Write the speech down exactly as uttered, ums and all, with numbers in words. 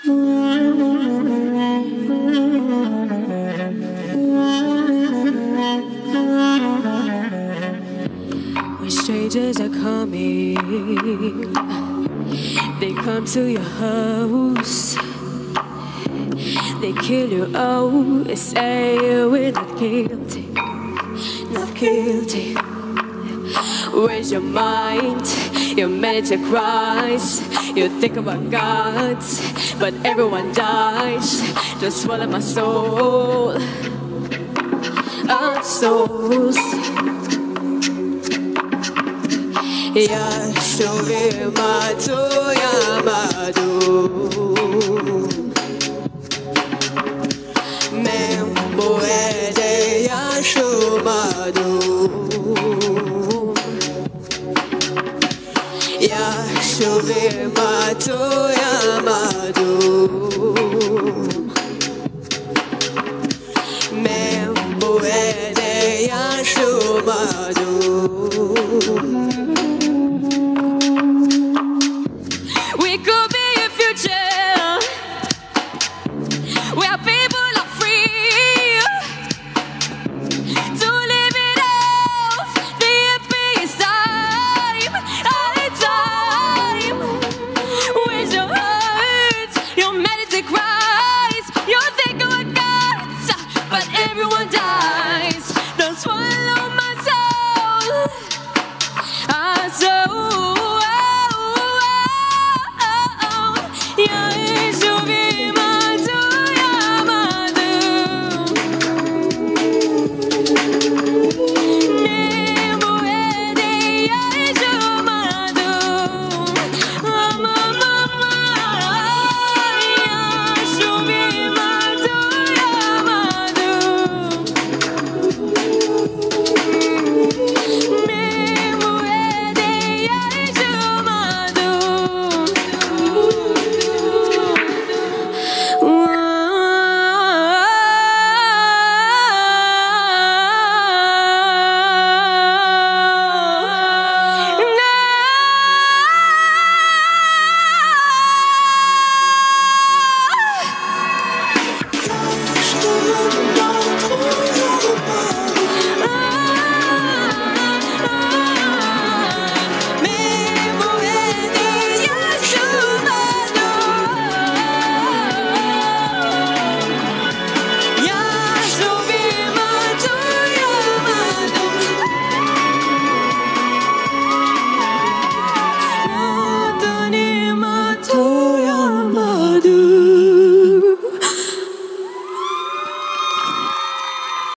When strangers are coming, they come to your house. They kill you, oh, they say you're not guilty, not guilty. Where's your mind? You're meant to Christ. You think about God, but everyone dies. Just swallow my soul, our souls. Yashogema to Yamadu.